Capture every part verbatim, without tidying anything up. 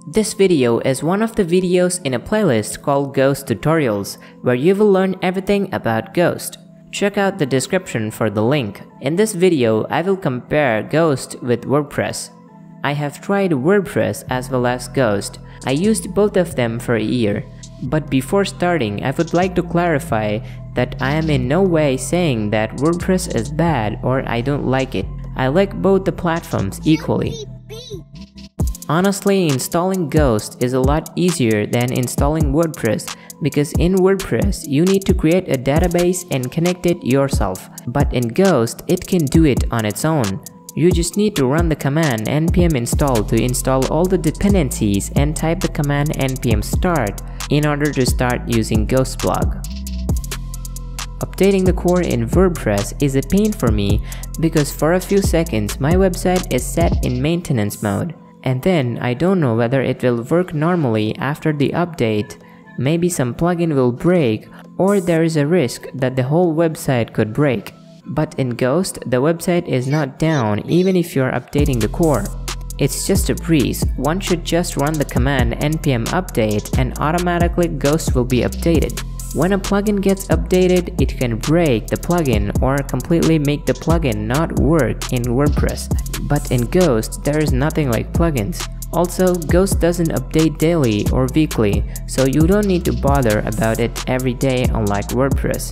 This video is one of the videos in a playlist called Ghost Tutorials, where you will learn everything about Ghost. Check out the description for the link. In this video, I will compare Ghost with WordPress. I have tried WordPress as well as Ghost. I used both of them for a year. But before starting, I would like to clarify that I am in no way saying that WordPress is bad or I don't like it. I like both the platforms equally. Honestly, installing Ghost is a lot easier than installing WordPress because in WordPress, you need to create a database and connect it yourself. But in Ghost, it can do it on its own. You just need to run the command npm install to install all the dependencies and type the command npm start in order to start using Ghost blog. Updating the core in WordPress is a pain for me because for a few seconds my website is set in maintenance mode. And then I don't know whether it will work normally after the update, maybe some plugin will break, or there is a risk that the whole website could break. But in Ghost, the website is not down even if you're updating the core. It's just a breeze. One should just run the command npm update and automatically Ghost will be updated. When a plugin gets updated, it can break the plugin or completely make the plugin not work in WordPress. But in Ghost, there is nothing like plugins. Also, Ghost doesn't update daily or weekly, so you don't need to bother about it every day unlike WordPress.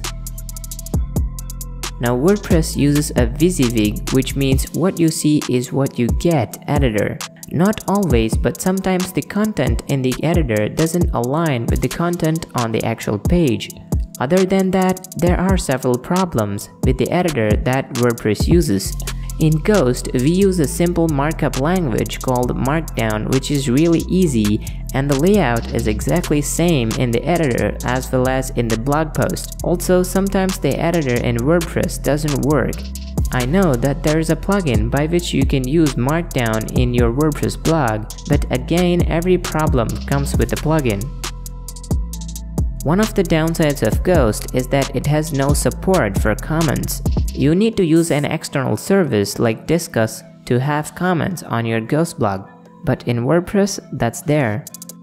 Now WordPress uses a WYSIWYG, which means what you see is what you get editor. Not always, but sometimes the content in the editor doesn't align with the content on the actual page. Other than that, there are several problems with the editor that WordPress uses. In Ghost, we use a simple markup language called Markdown, which is really easy, and the layout is exactly same in the editor as well as in the blog post. Also, sometimes the editor in WordPress doesn't work. I know that there is a plugin by which you can use Markdown in your WordPress blog, but again, every problem comes with the plugin. One of the downsides of Ghost is that it has no support for comments. You need to use an external service like Disqus to have comments on your Ghost blog, but in WordPress, that's there.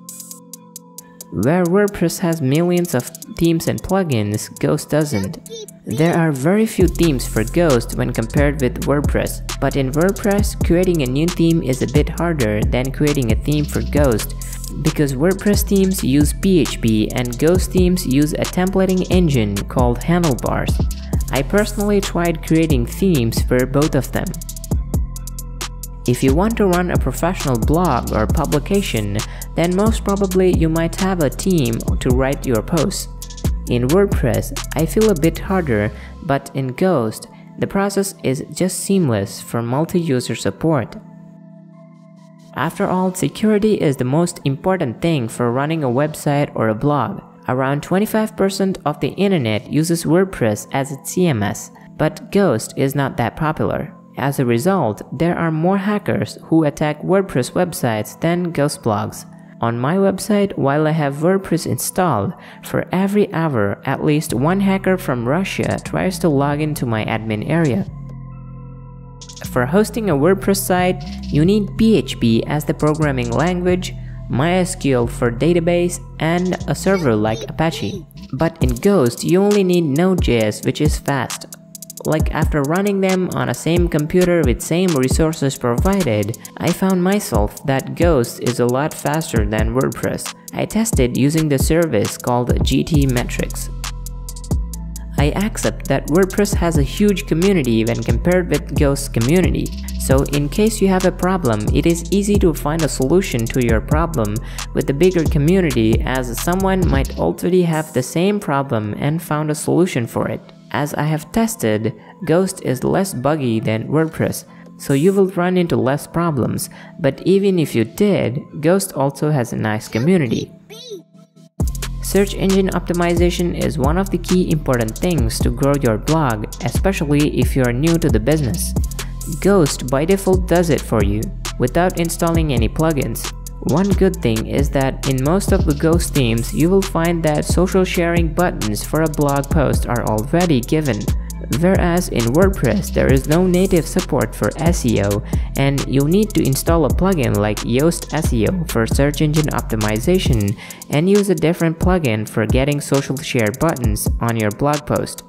Where WordPress has millions of themes and plugins, Ghost doesn't. There are very few themes for Ghost when compared with WordPress, but in WordPress, creating a new theme is a bit harder than creating a theme for Ghost because WordPress themes use P H P and Ghost themes use a templating engine called Handlebars. I personally tried creating themes for both of them. If you want to run a professional blog or publication, then most probably you might have a team to write your posts. In WordPress, I feel a bit harder, but in Ghost, the process is just seamless for multi-user support. After all, security is the most important thing for running a website or a blog. Around twenty-five percent of the internet uses WordPress as its C M S, but Ghost is not that popular. As a result, there are more hackers who attack WordPress websites than Ghost blogs. On my website, while I have WordPress installed, for every hour, at least one hacker from Russia tries to log into my admin area. For hosting a WordPress site, you need P H P as the programming language, MySQL for database, and a server like Apache. But in Ghost, you only need Node.js, which is fast. Like after running them on a same computer with same resources provided, I found myself that Ghost is a lot faster than WordPress. I tested using the service called GTmetrix. I accept that WordPress has a huge community when compared with Ghost's community. So in case you have a problem, it is easy to find a solution to your problem with the bigger community, as someone might already have the same problem and found a solution for it. As I have tested, Ghost is less buggy than WordPress, so you will run into less problems, but even if you did, Ghost also has a nice community. Search engine optimization is one of the key important things to grow your blog, especially if you are new to the business. Ghost by default does it for you, without installing any plugins. One good thing is that in most of the Ghost themes, you will find that social sharing buttons for a blog post are already given. Whereas in WordPress, there is no native support for S E O, and you'll need to install a plugin like Yoast S E O for search engine optimization and use a different plugin for getting social share buttons on your blog post.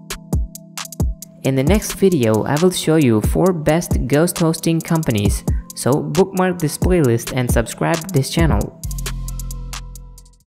In the next video, I will show you four best ghost hosting companies, so bookmark this playlist and subscribe to this channel.